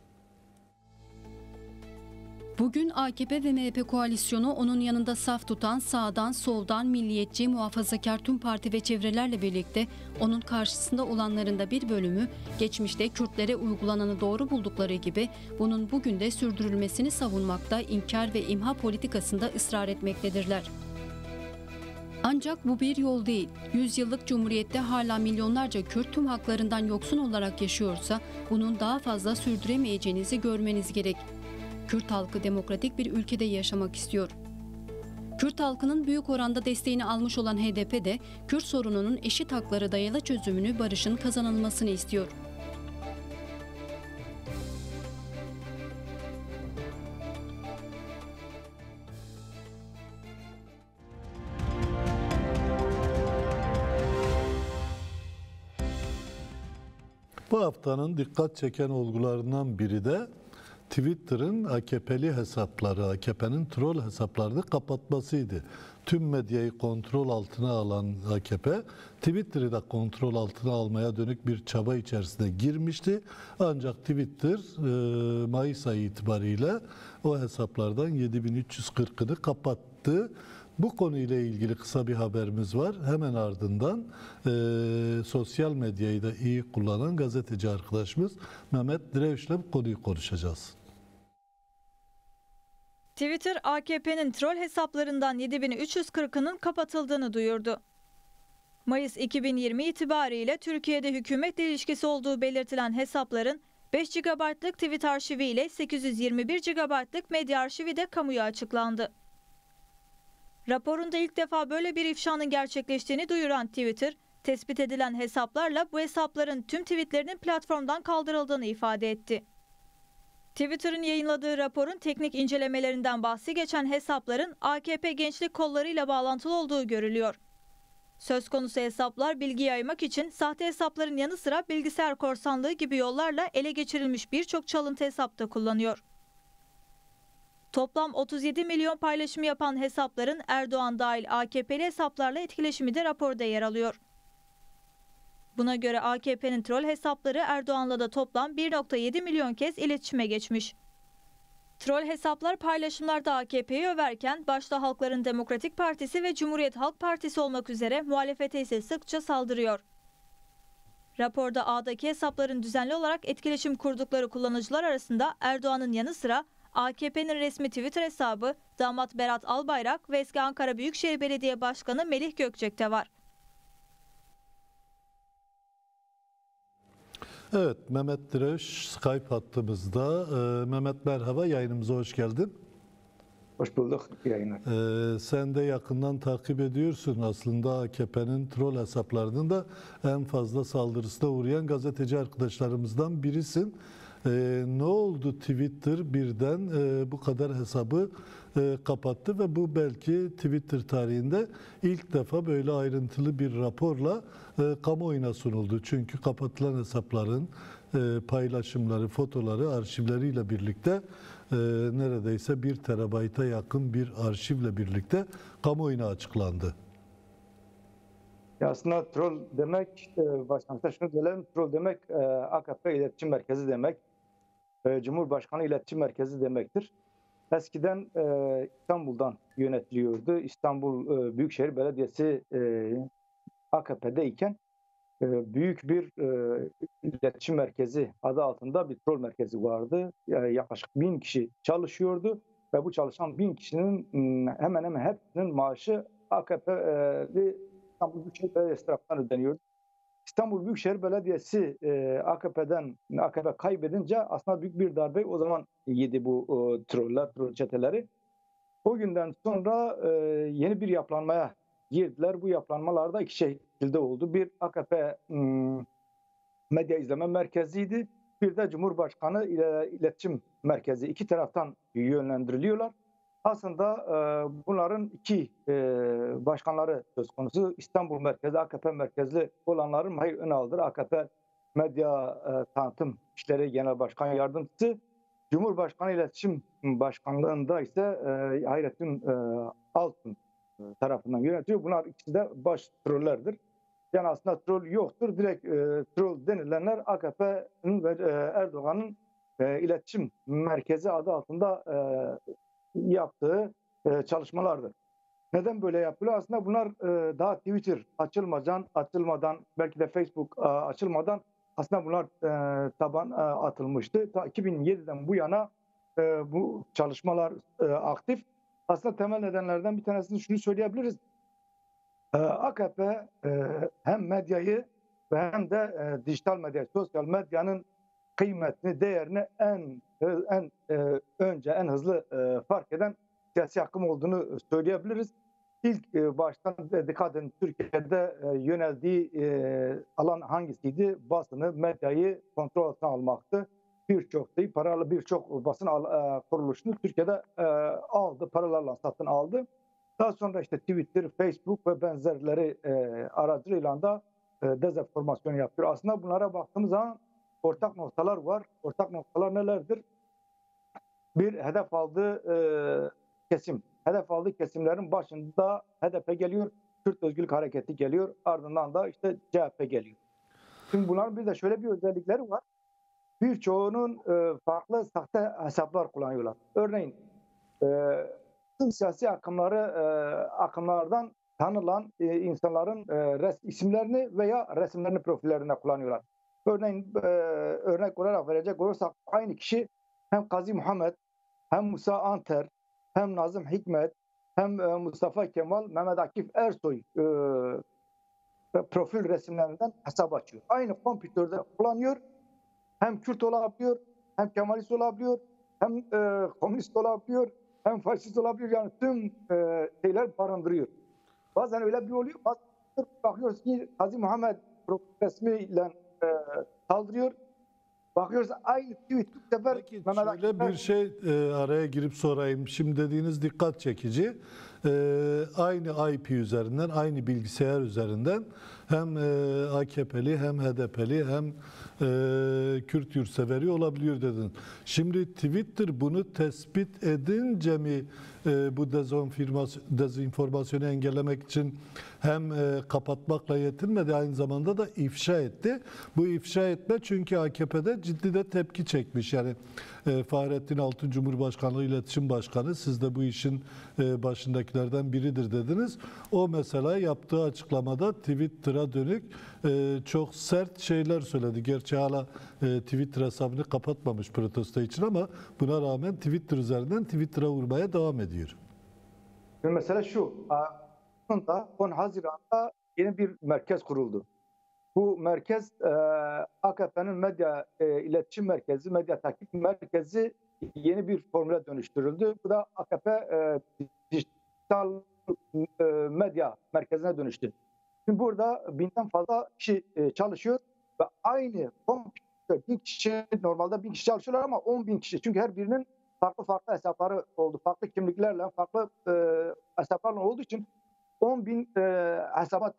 Bugün AKP ve MHP koalisyonu onun yanında saf tutan sağdan, soldan, milliyetçi, muhafazakar tüm parti ve çevrelerle birlikte onun karşısında olanların da bir bölümü geçmişte Kürtlere uygulananı doğru buldukları gibi bunun bugün de sürdürülmesini savunmakta, inkar ve imha politikasında ısrar etmektedirler. Ancak bu bir yol değil. 100 yıllık Cumhuriyet'te hala milyonlarca Kürt tüm haklarından yoksun olarak yaşıyorsa bunun daha fazla sürdüremeyeceğinizi görmeniz gerek. Kürt halkı demokratik bir ülkede yaşamak istiyor. Kürt halkının büyük oranda desteğini almış olan HDP de Kürt sorununun eşit haklara dayalı çözümünü, barışın kazanılmasını istiyor. Bu haftanın dikkat çeken olgularından biri de Twitter'ın AKP'li hesapları, AKP'nin troll hesaplarını kapatmasıydı. Tüm medyayı kontrol altına alan AKP, Twitter'ı da kontrol altına almaya dönük bir çaba içerisine girmişti. Ancak Twitter Mayıs ayı itibariyle o hesaplardan 7340'ını kapattı. Bu konuyla ilgili kısa bir haberimiz var. Hemen ardından sosyal medyayı da iyi kullanan gazeteci arkadaşımız Mehmet Direviş'le bu konuyu konuşacağız. Twitter, AKP'nin troll hesaplarından 7340'ının kapatıldığını duyurdu. Mayıs 2020 itibariyle Türkiye'de hükümetle ilişkisi olduğu belirtilen hesapların 5 GB'lık tweet arşivi ile 821 GB'lık medya arşivi de kamuya açıklandı. Raporunda ilk defa böyle bir ifşanın gerçekleştiğini duyuran Twitter, tespit edilen hesaplarla bu hesapların tüm tweetlerinin platformdan kaldırıldığını ifade etti. Twitter'ın yayınladığı raporun teknik incelemelerinden bahsi geçen hesapların AKP gençlik kollarıyla bağlantılı olduğu görülüyor. Söz konusu hesaplar bilgi yaymak için sahte hesapların yanı sıra bilgisayar korsanlığı gibi yollarla ele geçirilmiş birçok çalıntı hesap da kullanıyor. Toplam 37 milyon paylaşımı yapan hesapların Erdoğan dahil AKP'li hesaplarla etkileşimi de raporda yer alıyor. Buna göre AKP'nin troll hesapları Erdoğan'la da toplam 1,7 milyon kez iletişime geçmiş. Troll hesaplar paylaşımlarda AKP'yi överken başta Halkların Demokratik Partisi ve Cumhuriyet Halk Partisi olmak üzere muhalefete ise sıkça saldırıyor. Raporda ağdaki hesapların düzenli olarak etkileşim kurdukları kullanıcılar arasında Erdoğan'ın yanı sıra AKP'nin resmi Twitter hesabı damat Berat Albayrak ve eski Ankara Büyükşehir Belediye Başkanı Melih Gökçek de var. Evet, Mehmet Direş Skype hattımızda. Mehmet merhaba, yayınımıza hoş geldin. Hoş bulduk, yayınlar. Sen de yakından takip ediyorsun. Aslında AKP'nin troll hesaplarının da en fazla saldırısına uğrayan gazeteci arkadaşlarımızdan birisin. Ne oldu Twitter birden bu kadar hesabı kapattı ve bu belki Twitter tarihinde ilk defa böyle ayrıntılı bir raporla kamuoyuna sunuldu. Çünkü kapatılan hesapların paylaşımları, fotoları, arşivleriyle birlikte neredeyse 1 terabayta yakın bir arşivle birlikte kamuoyuna açıklandı. Ya aslında troll demek, başlangıçta şunu söyleyelim, troll demek AKP İletişim Merkezi demek, Cumhurbaşkanı İletişim Merkezi demektir. Eskiden İstanbul'dan yönetiliyordu. İstanbul Büyükşehir Belediyesi AKP'deyken büyük bir iletişim merkezi adı altında bir troll merkezi vardı. Yaklaşık 1000 kişi çalışıyordu ve bu çalışan 1000 kişinin hemen hemen hepsinin maaşı AKP'li İstanbul Büyükşehir Belediyesi tarafından ödeniyordu. İstanbul Büyükşehir Belediyesi AKP kaybedince aslında büyük bir darbe o zaman yedi bu troll çeteleri. O günden sonra yeni bir yapılanmaya girdiler. Bu yapılanmalarda iki şekilde oldu. Bir AKP medya izleme merkeziydi. Bir de Cumhurbaşkanı İletişim Merkezi. İki taraftan yönlendiriliyorlar. Aslında bunların iki başkanları söz konusu. İstanbul merkezli, AKP merkezli olanların Mahir Ünal'dır. AKP Medya Tanıtım İşleri Genel Başkan Yardımcısı. Cumhurbaşkanı İletişim Başkanlığı'nda ise Hayrettin Altun tarafından yönetiyor. Bunlar ikisi de baş trollerdir. Yani aslında troll yoktur. Direkt troll denilenler AKP'nin ve Erdoğan'ın iletişim merkezi adı altında yaptığı çalışmalardır. Neden böyle yapılıyor? Aslında bunlar daha Twitter açılmadan, belki de Facebook açılmadan aslında bunlar taban atılmıştı. Ta 2007'den bu yana bu çalışmalar aktif. Aslında temel nedenlerden bir tanesini şunu söyleyebiliriz. AKP hem medyayı ve hem de dijital medya, sosyal medyanın kıymetini, değerini en hızlı fark eden siyasi akım olduğunu söyleyebiliriz. İlk baştan dikkat edin, Türkiye'de yöneldiği alan hangisiydi? Basını, medyayı kontrol altına almaktı. Birçok basın kuruluşunu Türkiye'de aldı, paralarla satın aldı. Daha sonra işte Twitter, Facebook ve benzerleri aracılığıyla da dezenformasyon yapıyor. Aslında bunlara baktığımız zaman ortak noktalar var. Ortak noktalar nelerdir? Bir, hedef aldığı kesim. Hedef aldığı kesimlerin başında HDP geliyor, Kürt Özgürlük Hareketi geliyor, ardından da işte CHP geliyor. Şimdi bunların bir de şöyle bir özellikleri var. Birçoğunun farklı sahte hesaplar kullanıyorlar. Örneğin siyasi akımlardan tanınan insanların isimlerini veya resimlerini profillerinde kullanıyorlar. Örneğin örnek olarak verecek olursak aynı kişi hem Gazi Muhammed, hem Musa Anter, hem Nazım Hikmet, hem Mustafa Kemal, Mehmet Akif Ersoy profil resimlerinden hesap açıyor. Aynı kompütörde kullanıyor. Hem Kürt olabiliyor, hem Kemalist olabiliyor, hem komünist olabiliyor, hem faşist olabiliyor. Yani tüm şeyler barındırıyor. Bazen öyle bir oluyor. Bazen bakıyoruz ki Gazi Muhammed resmiyle saldırıyor. Bakıyoruz aynı tweet bu sefer Peki şöyle bir şey araya girip sorayım. Şimdi dediğiniz dikkat çekici. Aynı IP üzerinden, aynı bilgisayar üzerinden hem AKP'li hem HDP'li hem Kürt yurtseveri olabiliyor dedin. Şimdi Twitter bunu tespit edince mi bu dezenformasyonu engellemek için hem kapatmakla yetinmedi, aynı zamanda da ifşa etti. Bu ifşa etme çünkü AKP'de ciddi de tepki çekmiş. Yani Fahrettin Altun Cumhurbaşkanlığı İletişim Başkanı, siz de bu işin başındakilerden biridir dediniz. O mesela yaptığı açıklamada Twitter'a dönük çok sert şeyler söyledi. Gerçi hala Twitter hesabını kapatmamış protesto için ama buna rağmen Twitter üzerinden Twitter'a vurmaya devam ediyor. Mesela şu, 10 Haziran'da yeni bir merkez kuruldu. Bu merkez AKP'nin medya iletişim merkezi, medya takip merkezi yeni bir formüle dönüştürüldü. Bu da AKP dijital medya merkezine dönüştü. Şimdi burada 1000'den fazla kişi çalışıyor ve aynı kompütör 1000 kişi, normalde 1000 kişi çalışıyorlar ama 10.000 kişi. Çünkü her birinin farklı hesapları oldu. Farklı kimliklerle, farklı hesaplarla olduğu için 10.000 hesaba.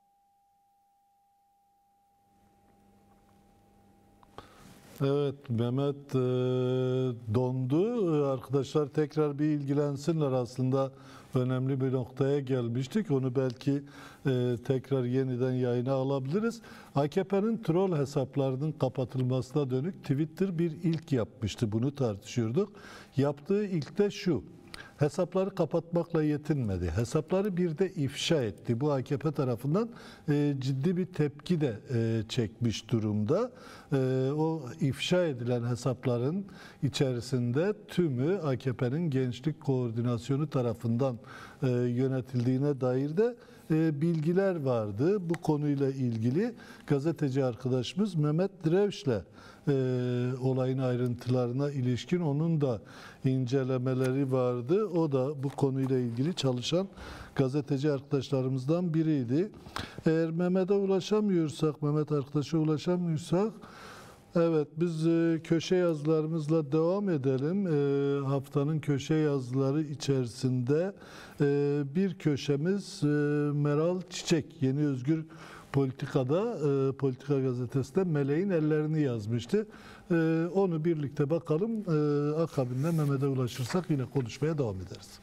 Evet, Mehmet dondu. Arkadaşlar tekrar bir ilgilensinler, aslında önemli bir noktaya gelmiştik. Onu belki tekrar yeniden yayına alabiliriz. AKP'nin troll hesaplarının kapatılmasına dönük Twitter bir ilk yapmıştı. Bunu tartışıyorduk. Yaptığı ilk de şu: hesapları kapatmakla yetinmedi. Hesapları bir de ifşa etti. Bu AKP tarafından ciddi bir tepki de çekmiş durumda. O ifşa edilen hesapların içerisinde tümü AKP'nin Gençlik Koordinasyonu tarafından yönetildiğine dair de bilgiler vardı. Bu konuyla ilgili gazeteci arkadaşımız Mehmet Drevş'le olayın ayrıntılarına ilişkin onun da incelemeleri vardı. O da bu konuyla ilgili çalışan gazeteci arkadaşlarımızdan biriydi. Eğer Mehmet arkadaşa ulaşamıyorsak Evet, biz köşe yazılarımızla devam edelim. Haftanın köşe yazıları içerisinde bir köşemiz Meral Çiçek, Yeni Özgür Politika'da, Politika Gazetesi'nde Meleğin ellerini yazmıştı. Onu birlikte bakalım. Akabinde Mehmet'e ulaşırsak yine konuşmaya devam ederiz.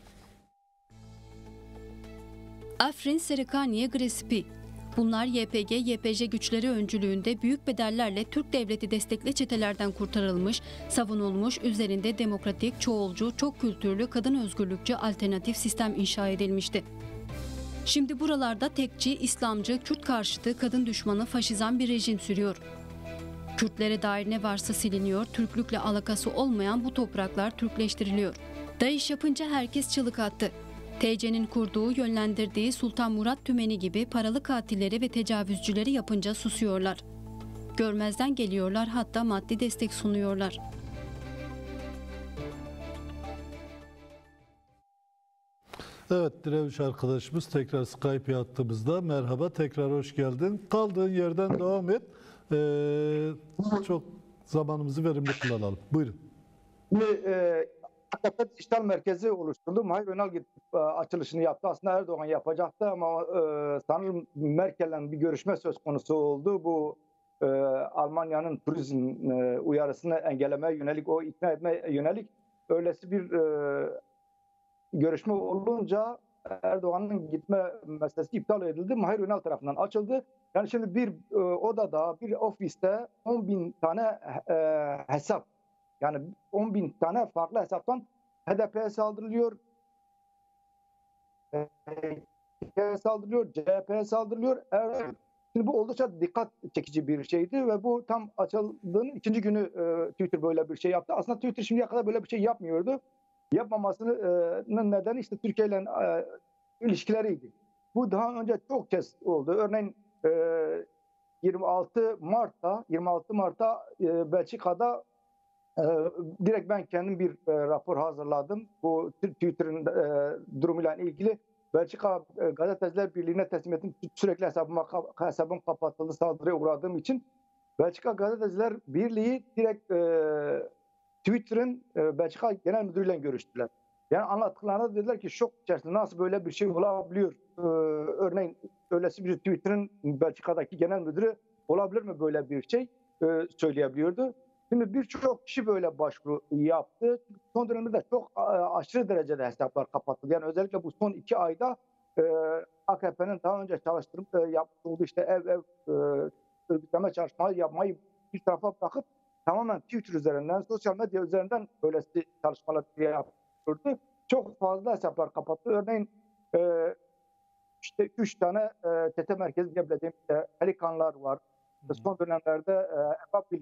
Afrin Serikaniye Grespi. Bunlar YPG, YPJ güçleri öncülüğünde büyük bedellerle Türk devleti destekli çetelerden kurtarılmış, savunulmuş, üzerinde demokratik, çoğulcu, çok kültürlü, kadın özgürlükçü alternatif sistem inşa edilmişti. Şimdi buralarda tekçi, İslamcı, Kürt karşıtı, kadın düşmanı, faşizan bir rejim sürüyor. Kürtlere dair ne varsa siliniyor, Türklükle alakası olmayan bu topraklar Türkleştiriliyor. DAEŞ yapınca herkes çığlık attı. TC'nin kurduğu, yönlendirdiği Sultan Murat Tümeni gibi paralı katilleri ve tecavüzcüleri yapınca susuyorlar. Görmezden geliyorlar, hatta maddi destek sunuyorlar. Evet, Direviş arkadaşımız tekrar Skype hattımızda. Merhaba, tekrar hoş geldin. Kaldığın yerden devam et. Çok zamanımızı verimli kullanalım. Buyurun. AKP Dijital Merkezi oluşturuldu. Mahir Önal açılışını yaptı. Aslında Erdoğan yapacaktı ama sanırım Merkel'le bir görüşme söz konusu oldu. Bu Almanya'nın turizm uyarısını engellemeye yönelik, o ikna etmeye yönelik öylesi bir görüşme olunca Erdoğan'ın gitme meselesi iptal edildi. Mahir Önal tarafından açıldı. Yani şimdi bir odada, bir ofiste 10.000 tane hesap, yani 10.000 tane farklı hesaptan HDP'ye saldırılıyor, CHP'ye saldırılıyor. Şimdi bu oldukça dikkat çekici bir şeydi ve bu tam açıldığının ikinci günü Twitter böyle bir şey yaptı. Aslında Twitter şimdiye kadar böyle bir şey yapmıyordu. Yapmamasının nedeni işte Türkiye ile ilişkileriydi. Bu daha önce çok kez oldu. Örneğin 26 Mart'ta Belçika'da direkt ben kendim bir rapor hazırladım. Bu Twitter'ın durumuyla ilgili. Belçika Gazeteciler Birliği'ne teslim ettim. Sürekli hesabım kapatıldı saldırıya uğradığım için. Belçika Gazeteciler Birliği direkt Twitter'ın Belçika Genel Müdürü'yle görüştüler. Yani anlattıklarında dediler ki şok içerisinde nasıl böyle bir şey olabiliyor? Örneğin öylesi bir Twitter'ın Belçika'daki genel müdürü olabilir mi böyle bir şey söyleyebiliyordu. Şimdi birçok kişi böyle başvuru yaptı. Son dönemde çok aşırı derecede hesaplar kapatıldı. Yani özellikle bu son 2 ayda AKP'nin daha önce çalıştırıp yapmış olduğu işte ev örgütleme çalışmaları yapmayı bir tarafa bırakıp tamamen Twitter üzerinden, sosyal medya üzerinden böylesi çalışmalar yapıyordu. Çok fazla hesaplar kapattı. Örneğin işte 3 tane çete merkezi diyebileceğim Pelikanlar var. Son dönemlerde Ebabil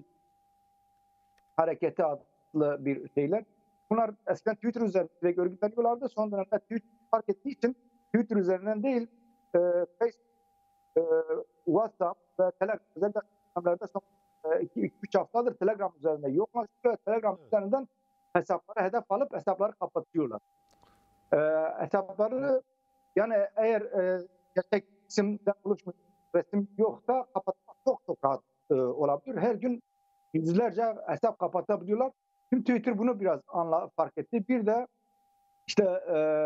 Hareketi adlı bir şeyler. Bunlar eskiden Twitter üzerinden örgütleniyorlardı. Son dönemde Twitter fark ettiği için Twitter üzerinden değil, Facebook, WhatsApp ve Telegram üzerinden son 2-3 haftadır Telegram üzerinde yoğunlaşıyor. Telegram üzerinden hesapları hedef alıp hesapları kapatıyorlar. Hesapları yani eğer gerçek isimden oluşmuş resim yoksa kapatmak çok rahat olabilir. Her gün yüzlerce hesap kapatabiliyorlar. Şimdi Twitter bunu biraz fark etti. Bir de işte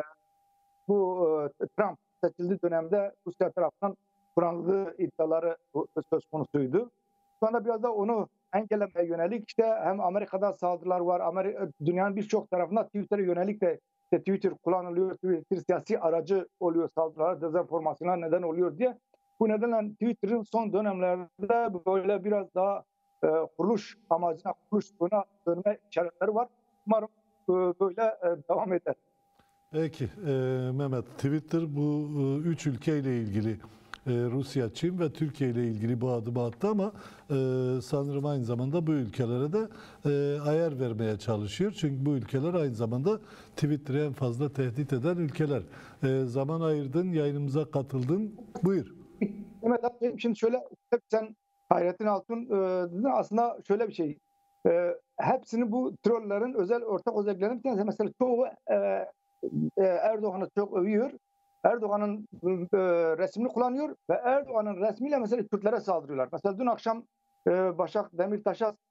bu Trump seçildiği dönemde Rusya tarafından kullanıldığı iddiaları söz konusuydu. Şu anda biraz da onu engellemeye yönelik işte hem Amerika'da saldırılar var, dünyanın birçok tarafında Twitter'e yönelik de işte Twitter kullanılıyor, Twitter siyasi aracı oluyor, saldırılara, dezenformasyona neden oluyor diye. Bu nedenle Twitter'ın son dönemlerde böyle biraz daha kuruluş amacına, kuruluş dönme işaretleri var. Umarım böyle devam eder. Peki Mehmet, Twitter bu 3 ülkeyle ilgili Rusya, Çin ve Türkiye ile ilgili bu adımı attı ama sanırım aynı zamanda bu ülkelere de ayar vermeye çalışıyor. Çünkü bu ülkeler aynı zamanda Twitter'ı en fazla tehdit eden ülkeler. Zaman ayırdın, yayınımıza katıldın. Buyur. Mehmet abi, şimdi şöyle, sen Hayrettin Altun aslında şöyle bir şey. Hepsini bu trollerin ortak özelliklerinden bir tanesi. Mesela çoğu Erdoğan'ı çok övüyor. Erdoğan'ın resmini kullanıyor ve Erdoğan'ın resmiyle mesela Kürtlere saldırıyorlar. Mesela dün akşam Başak Demirtaş'a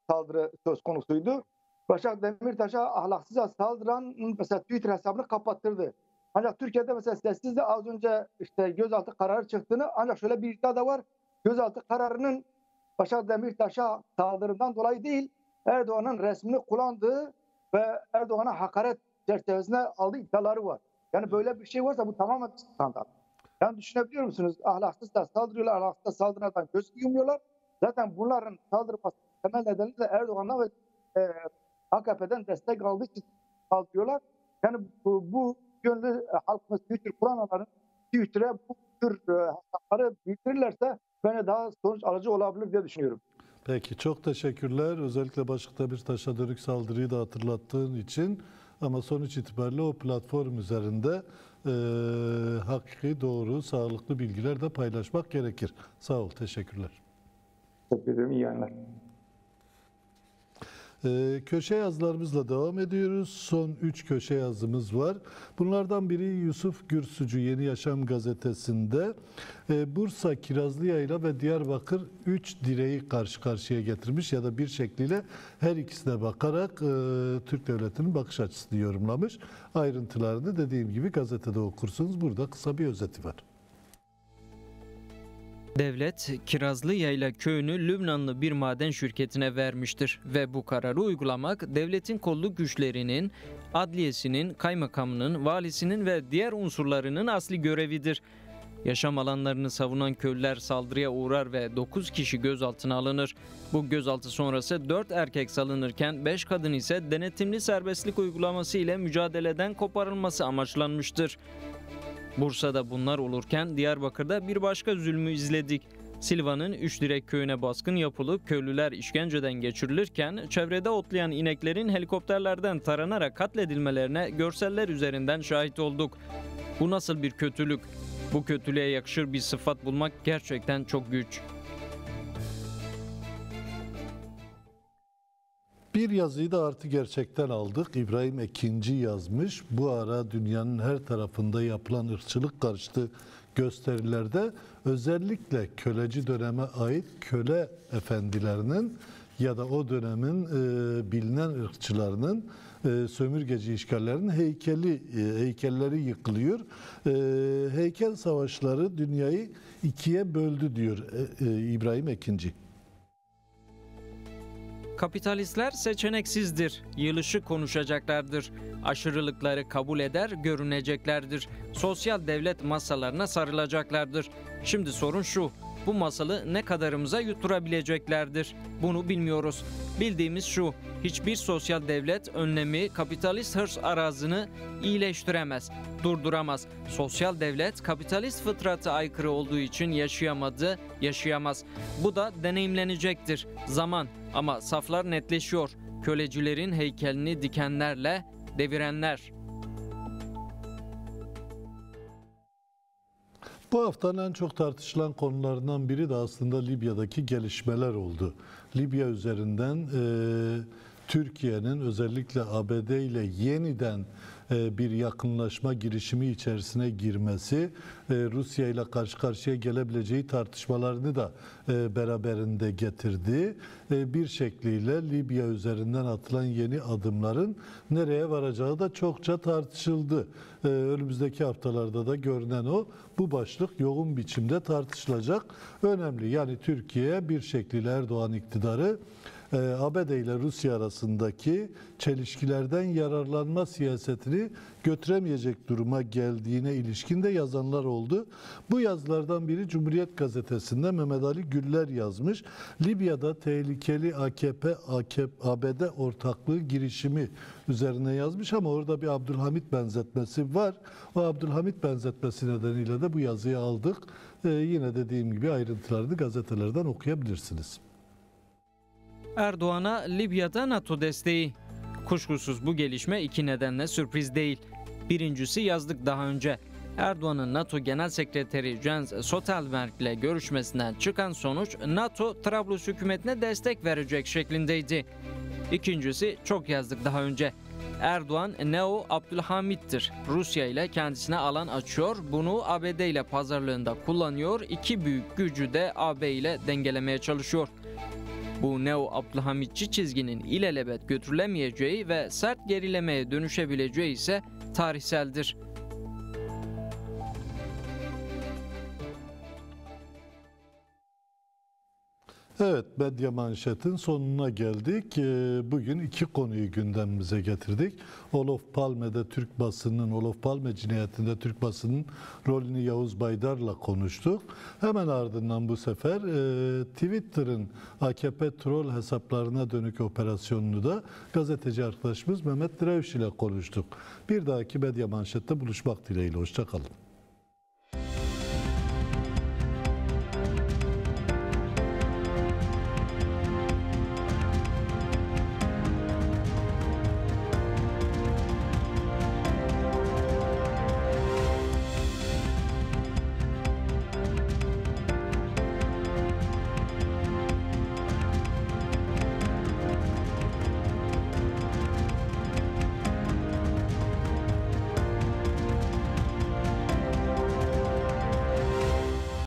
saldırı söz konusuydu. Başak Demirtaş'a ahlaksızca saldıran mesela Twitter hesabını kapattırdı. Ancak Türkiye'de mesela sessiz de az önce işte gözaltı kararı çıktığını, ancak şöyle bir iddia da var. Gözaltı kararının Başak Demirtaş'a saldırından dolayı değil, Erdoğan'ın resmini kullandığı ve Erdoğan'a hakaret çerçevesinde aldığı iddiaları var. Yani böyle bir şey varsa bu tamamen skandal. Yani düşünebiliyor musunuz? Ahlaksız da saldırıyorlar, ahlaksız da saldıradan göz yumuyorlar. Zaten bunların saldırması temel nedeni de Erdoğan'dan ve AKP'den destek aldığı için saldırıyorlar. Yani bu yönlü halkımız Twitter kullananların Twitter'e bu tür hesapları bildirirlerse bence daha sonuç alıcı olabilir diye düşünüyorum. Peki, çok teşekkürler. Özellikle Başak Demirtaş'a dönük saldırıyı da hatırlattığın için. Ama sonuç itibariyle o platform üzerinde hakiki, doğru, sağlıklı bilgiler de paylaşmak gerekir. Sağ ol, teşekkürler. Teşekkür ederim, iyi yayınlar. Köşe yazılarımızla devam ediyoruz. Son 3 köşe yazımız var. Bunlardan biri Yusuf Gürsücü Yeni Yaşam gazetesinde Bursa, Kirazlıyayla ve Diyarbakır 3 direği karşı karşıya getirmiş ya da bir şekliyle her ikisine bakarak Türk Devleti'nin bakış açısını yorumlamış. Ayrıntılarını dediğim gibi gazetede okursunuz. Burada kısa bir özeti var. Devlet, Kirazlıyayla köyünü Lübnanlı bir maden şirketine vermiştir ve bu kararı uygulamak devletin kolluk güçlerinin, adliyesinin, kaymakamının, valisinin ve diğer unsurlarının asli görevidir. Yaşam alanlarını savunan köylüler saldırıya uğrar ve 9 kişi gözaltına alınır. Bu gözaltı sonrası 4 erkek salınırken 5 kadın ise denetimli serbestlik uygulaması ile mücadeleden koparılması amaçlanmıştır. Bursa'da bunlar olurken Diyarbakır'da bir başka zulmü izledik. Silvan'ın Üçdirek köyüne baskın yapılıp köylüler işkenceden geçirilirken çevrede otlayan ineklerin helikopterlerden taranarak katledilmelerine görseller üzerinden şahit olduk. Bu nasıl bir kötülük? Bu kötülüğe yakışır bir sıfat bulmak gerçekten çok güç. Bir yazıyı da artı gerçekten aldık. İbrahim Ekinci yazmış. Bu ara dünyanın her tarafında yapılan ırkçılık karşıtı gösterilerde özellikle köleci döneme ait köle efendilerinin ya da o dönemin bilinen ırkçılarının sömürgeci işgallerinin heykelleri yıkılıyor. Heykel savaşları dünyayı ikiye böldü diyor İbrahim Ekinci. Kapitalistler seçeneksizdir, yığılışı konuşacaklardır, aşırılıkları kabul eder, görüneceklerdir, sosyal devlet masalarına sarılacaklardır. Şimdi sorun şu, bu masalı ne kadarımıza yutturabileceklerdir? Bunu bilmiyoruz. Bildiğimiz şu, hiçbir sosyal devlet önlemi kapitalist hırs arazını iyileştiremez, durduramaz. Sosyal devlet kapitalist fıtratı aykırı olduğu için yaşayamadı, yaşayamaz. Bu da deneyimlenecektir. Zaman. Ama saflar netleşiyor. Kölecilerin heykelini dikenlerle devirenler. Bu haftanın en çok tartışılan konularından biri de aslında Libya'daki gelişmeler oldu. Libya üzerinden Türkiye'nin özellikle ABD ile yeniden bir yakınlaşma girişimi içerisine girmesi, Rusya ile karşı karşıya gelebileceği tartışmalarını da beraberinde getirdi. Bir şekliyle Libya üzerinden atılan yeni adımların nereye varacağı da çokça tartışıldı. Önümüzdeki haftalarda da görünen o. Bu başlık yoğun biçimde tartışılacak. Önemli. Yani Türkiye bir şekliyle Erdoğan iktidarı ABD ile Rusya arasındaki çelişkilerden yararlanma siyasetini götüremeyecek duruma geldiğine ilişkin de yazanlar oldu. Bu yazılardan biri Cumhuriyet Gazetesi'nde Mehmet Ali Güller yazmış. Libya'da tehlikeli AKP-ABD ortaklığı girişimi üzerine yazmış ama orada bir Abdülhamit benzetmesi var. O Abdülhamit benzetmesi nedeniyle de bu yazıyı aldık. Yine dediğim gibi ayrıntılarını gazetelerden okuyabilirsiniz. Erdoğan'a Libya'da NATO desteği. Kuşkusuz bu gelişme iki nedenle sürpriz değil. Birincisi yazdık daha önce. Erdoğan'ın NATO Genel Sekreteri Jens Stoltenberg ile görüşmesinden çıkan sonuç NATO Trablus hükümetine destek verecek şeklindeydi. İkincisi çok yazdık daha önce. Erdoğan Neo Abdülhamit'tir. Rusya ile kendisine alan açıyor, bunu ABD ile pazarlığında kullanıyor, iki büyük gücü de AB ile dengelemeye çalışıyor. Bu neo-Abdülhamitçi çizginin ilelebet götürülemeyeceği ve sert gerilemeye dönüşebileceği ise tarihseldir. Evet, Medya Manşet'in sonuna geldik. Bugün iki konuyu gündemimize getirdik. Olof Palme'de Türk basının, Olof Palme cinayetinde Türk basının rolünü Yavuz Baydar'la konuştuk. Hemen ardından bu sefer Twitter'ın AKP troll hesaplarına dönük operasyonunu da gazeteci arkadaşımız Mehmet Direvş ile konuştuk. Bir dahaki Medya Manşet'te buluşmak dileğiyle. Hoşça kalın.